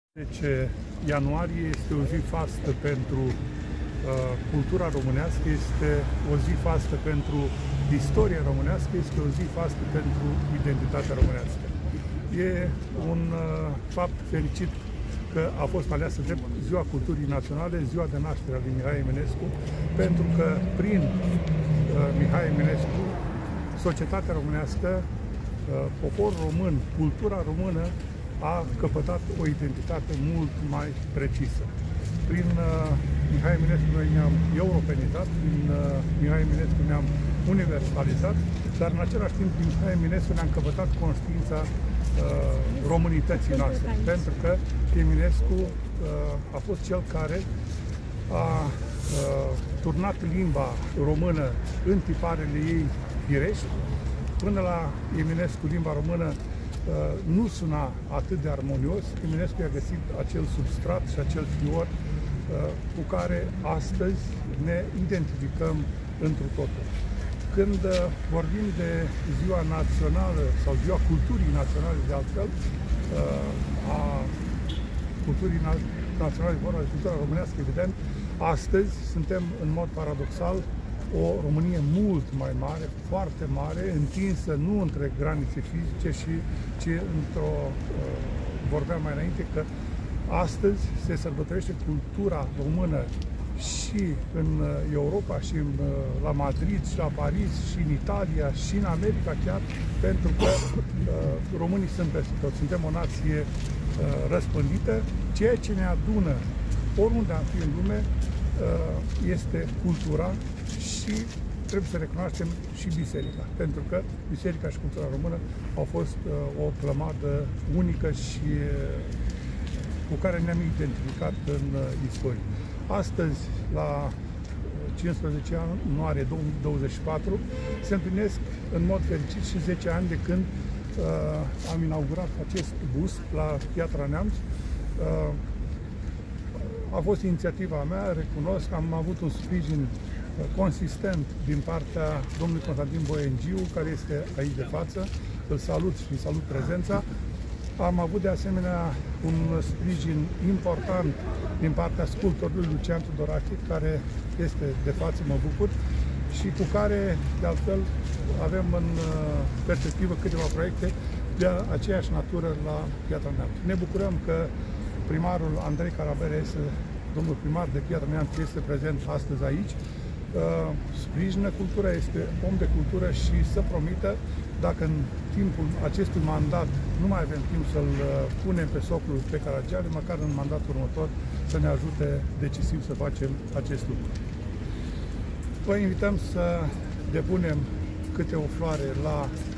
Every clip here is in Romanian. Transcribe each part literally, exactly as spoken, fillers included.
zece ianuarie este o zi fastă pentru uh, cultura românească, este o zi fastă pentru istoria românească, este o zi fastă pentru identitatea românească. E un uh, fapt fericit că a fost aleasă de Ziua Culturii Naționale, ziua de naștere a lui Mihai Eminescu, pentru că prin uh, Mihai Eminescu, societatea românească, uh, poporul român, cultura română, a căpătat o identitate mult mai precisă. Prin uh, Mihai Eminescu noi ne-am europenizat, prin uh, Mihai Eminescu ne-am universalizat, dar în același timp prin Mihai Eminescu ne-am căpătat conștiința uh, românității noastre. Pentru că Eminescu uh, a fost cel care a uh, turnat limba română în tiparele ei firești. Până la Eminescu, limba română nu suna atât de armonios. Eminescu a găsit acel substrat și acel fior cu care astăzi ne identificăm întru totul. Când vorbim de Ziua Națională sau Ziua Culturii Naționale, de altfel, a culturii naționale, vorba de cultura românească, evident, astăzi suntem în mod paradoxal o Românie mult mai mare, foarte mare, întinsă nu între granițe fizice, și, ci într-o, vorbeam mai înainte, că astăzi se sărbătorește cultura română și în Europa, și în, la Madrid, și la Paris, și în Italia, și în America chiar, pentru că uh, românii sunt peste tot. Suntem o nație uh, răspândită. Ceea ce ne adună oriunde am fi în lume uh, este cultura. Și trebuie să recunoaștem și biserica, pentru că biserica și cultura română au fost uh, o plămadă unică și uh, cu care ne-am identificat în uh, istorie. Astăzi, la cincisprezece ianuarie două mii douăzeci și patru, se împlinesc în mod fericit și zece ani de când uh, am inaugurat acest bust la Piatra Neamț. Uh, a fost inițiativa mea, recunosc, am avut un sprijin consistent din partea domnului Constantin Boiengiu, care este aici de față. Îl salut și îi salut prezența. Am avut de asemenea un sprijin important din partea sculptorului Lucian Tudorache, care este de față, mă bucur, și cu care, de altfel, avem în perspectivă câteva proiecte de aceeași natură la Piatra Neamț. Ne bucurăm că primarul Andrei Carabere, este, domnul primar de Piatra Neamț, este prezent astăzi aici. Uh, sprijină cultura, este om de cultură și să promită, dacă în timpul acestui mandat nu mai avem timp să-l uh, punem pe socul pe Caragiale, măcar în mandatul următor să ne ajute decisiv să facem acest lucru. Vă invităm să depunem câte o floare la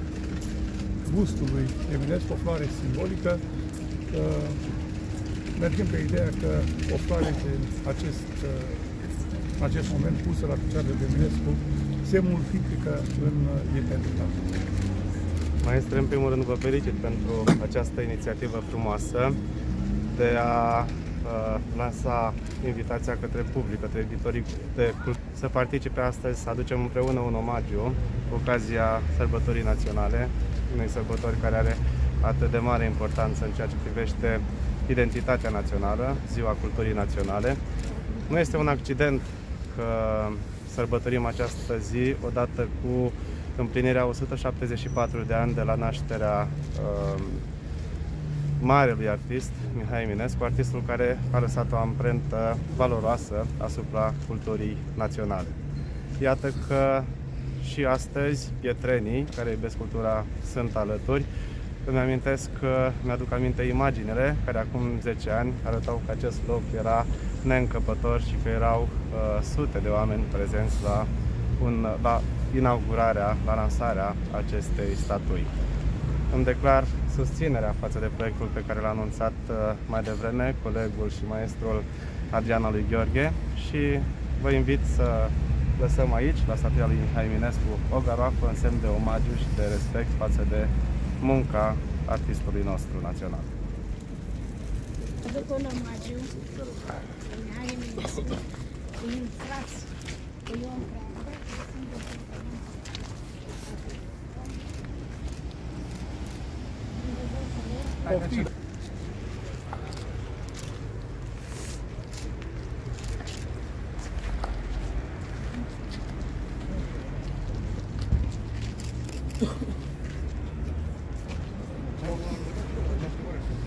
bustul lui Eminescu, o floare simbolică. Uh, mergem pe ideea că o floare de acest uh, în acest moment pusă la picioarele de Eminescu se multiplică în identitate. Maestre, în primul rând vă felicit pentru această inițiativă frumoasă de a uh, lansa invitația către public, către editorii de cultură, să participe astăzi, să aducem împreună un omagiu cu ocazia sărbătorii naționale, unei sărbători care are atât de mare importanță în ceea ce privește identitatea națională, Ziua Culturii Naționale. Nu este un accident că sărbătorim această zi odată cu împlinirea o sută șaptezeci și patru de ani de la nașterea uh, marelui artist Mihai Eminescu, artistul care a lăsat o amprentă valoroasă asupra culturii naționale. Iată că și astăzi pietrenii care iubesc cultura sunt alături. Îmi amintesc că mi-aduc aminte imaginele care acum zece ani arătau că acest loc era neîncăpător și că erau uh, sute de oameni prezenți la, un, la inaugurarea, la lansarea acestei statui. Îmi declar susținerea față de proiectul pe care l-a anunțat uh, mai devreme colegul și maestrul Adriana lui Gheorghe și vă invit să lăsăm aici, la statuia lui Mihai Eminescu, o garoafă în semn de omagiu și de respect față de munca artistului nostru național. Aduc un omagiu Mihai Eminescu, un fraț, un om prea.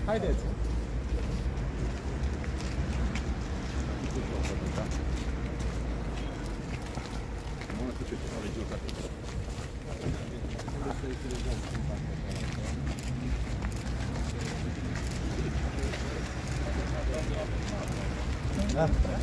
Haideți! Da.